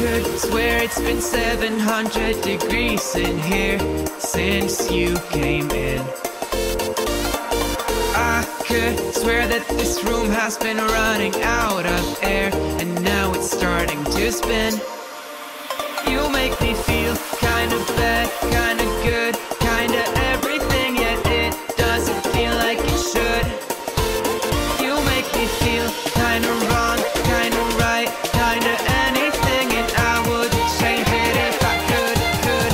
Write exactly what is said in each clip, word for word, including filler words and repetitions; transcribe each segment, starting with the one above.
could swear it's been seven hundred degrees in here since you came in. I could swear that this room has been running out of air, and now it's starting to spin. You make me feel kinda bad, kinda good, kinda everything, yet it doesn't feel like it should. You make me feel kinda wrong, kinda right, kinda anything, and I would change it if I could, could.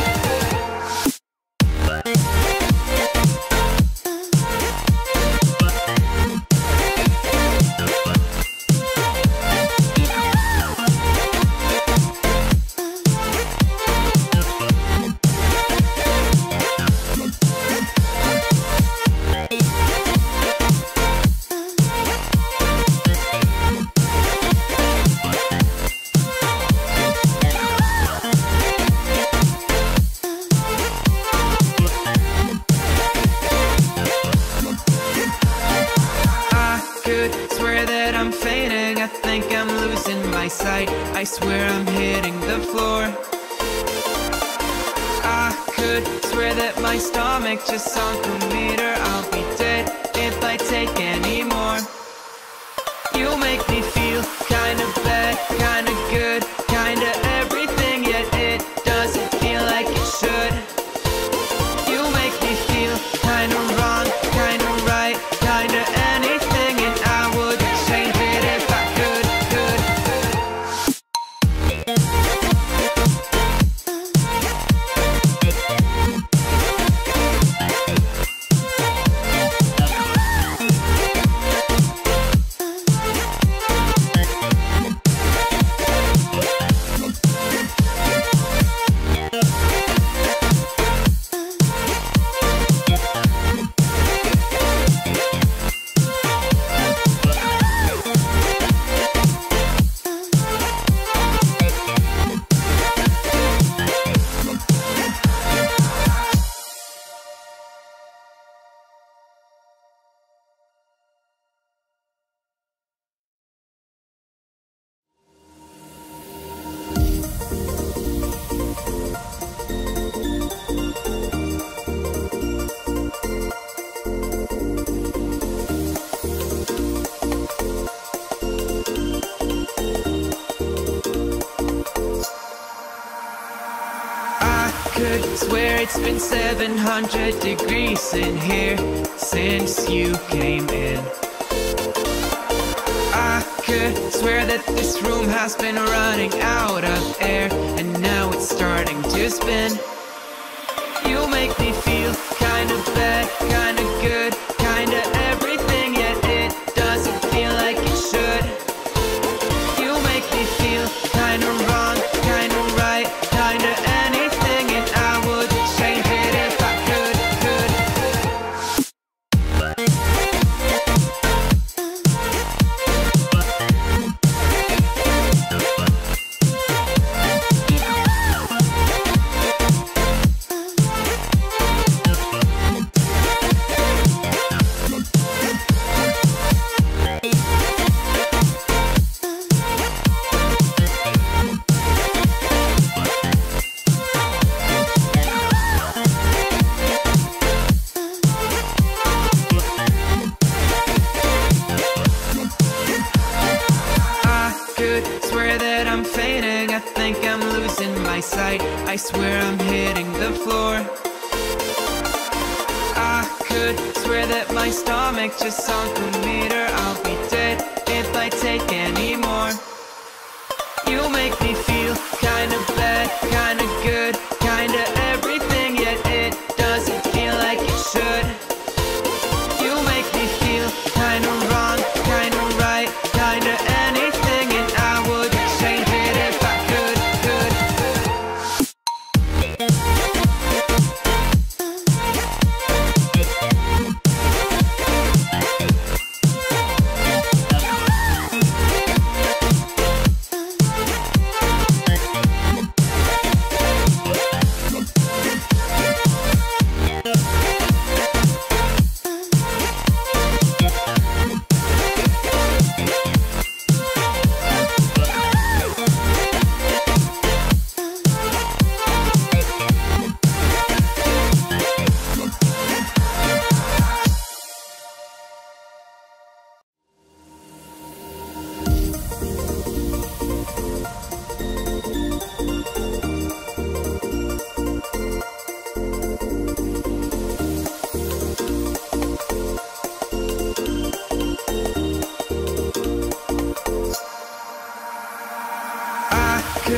I swear I'm hitting the floor. I could swear that my stomach just sunk a meter. I'll be dead if I take any more. You make me feel kinda bad, kinda good, kinda everything, yet it doesn't feel like it should. You make me feel kinda wrong, kinda right, kinda anything, and I would change it if I could, could. Swear it's been seven hundred degrees in here since you came in. I could swear that this room has been running out of air, and now it's starting to spin. You make me feel kinda bad, kinda good, kinda everything, yet it doesn't feel like it should. You make me feel kinda wrong, kinda right, kinda anything, and I would change it if I could, could. I swear I'm hitting the floor. I could swear that my stomach just sunk a meter. I'll be dead if I take any more. You make me feel kinda bad, kinda good, kinda everything, yet it doesn't feel like it should. You make me feel kinda wrong, kinda right, kinda anything, and I would change it if I could, could.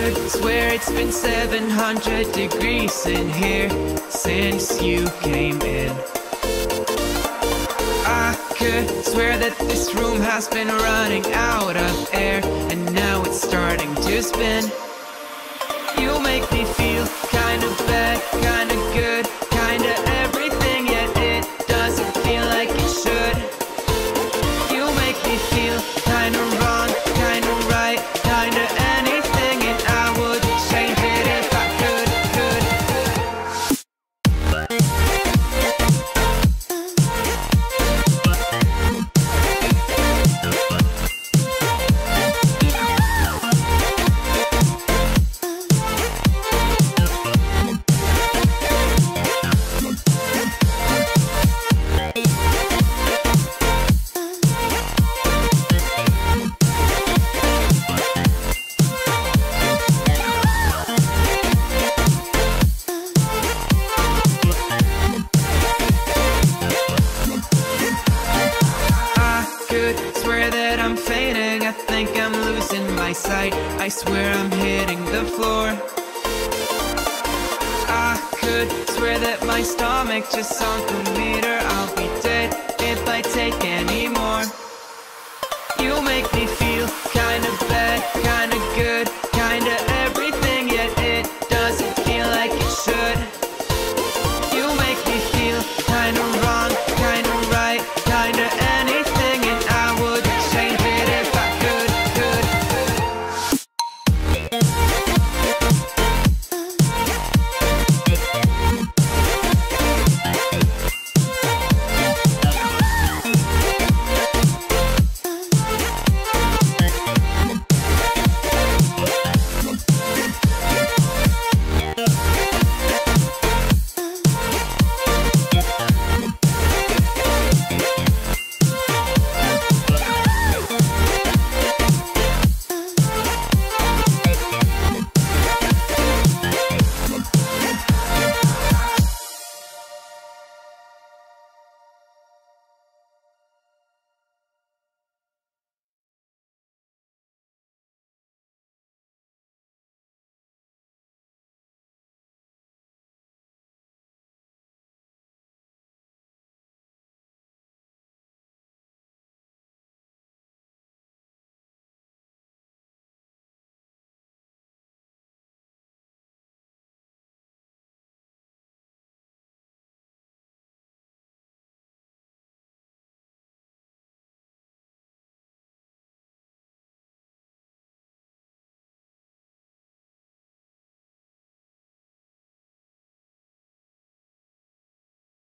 could swear it's been seven hundred degrees in here since you came in. I could swear that this room has been running out of air, and now it's starting to spin. You make me feel kinda bad, kinda good, kinda everything, yet it doesn't feel like it should. You make me feel kinda wrong, kinda right, kinda anything, and I would change it if I could, could, I swear I'm hitting the floor. I could swear that my stomach just sunk a meter. I'll be dead if I take any more. You make me feel